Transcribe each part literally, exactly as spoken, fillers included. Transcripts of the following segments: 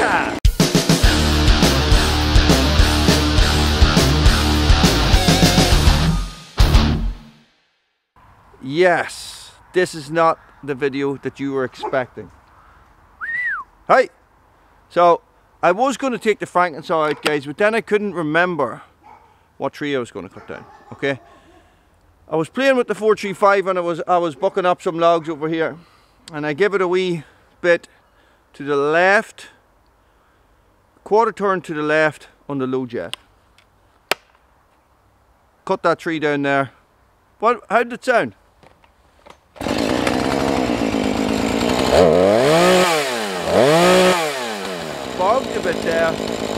Yeah! Yes, this is not the video that you were expecting. Hi! So, I was going to take the Frankensaw out, guys, but then I couldn't remember what tree I was going to cut down, okay? I was playing with the four three five and I was, I was bucking up some logs over here. And I give it a wee bit to the left, quarter turn to the left on the low jet. Cut that tree down there. What? How did it sound? Bogged a bit there.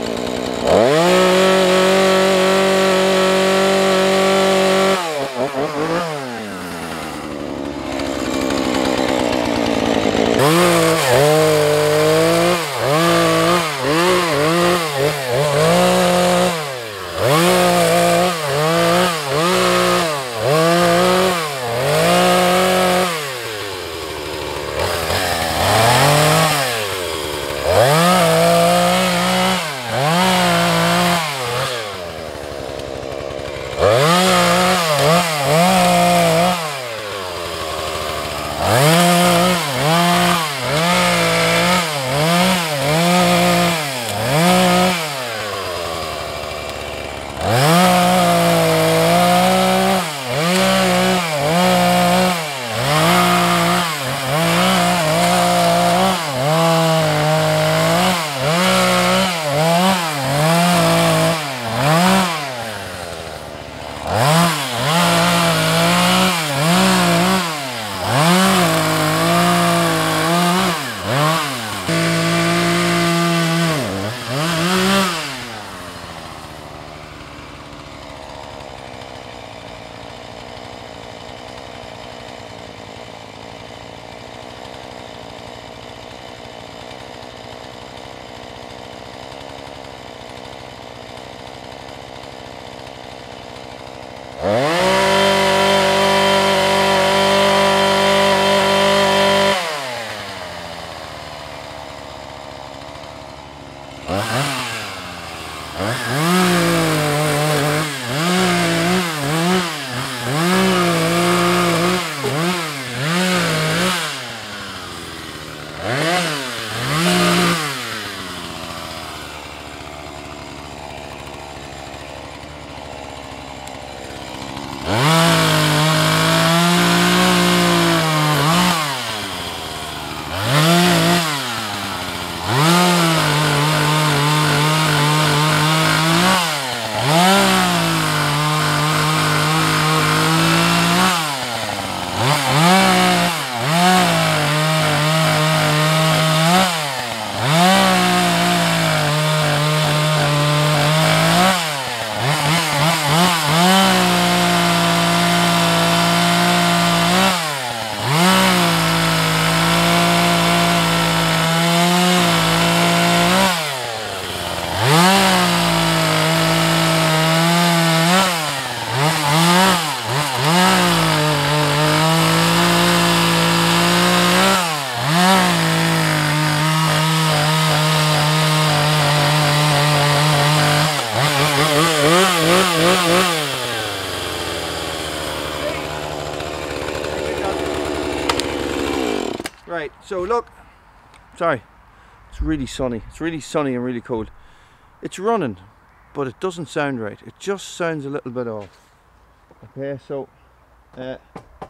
Right, so look, sorry, it's really sunny, it's really sunny and really cold. It's running, but it doesn't sound right, it just sounds a little bit off. Okay, so, uh,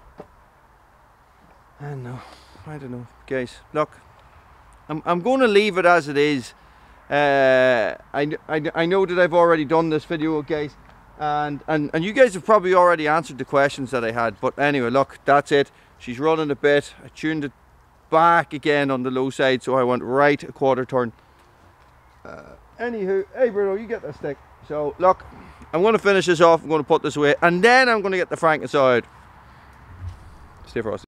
I don't know, I don't know, guys, look, I'm, I'm going to leave it as it is. Uh, I, I, I know that I've already done this video, guys, and, and, and you guys have probably already answered the questions that I had, but anyway, look, that's it. She's running a bit, I tuned it back again on the low side, so I went right a quarter turn. Uh, anywho, hey Bruno, you get that stick. So look, I'm going to finish this off, I'm going to put this away, and then I'm going to get the Frankensaw out. Stay frosty.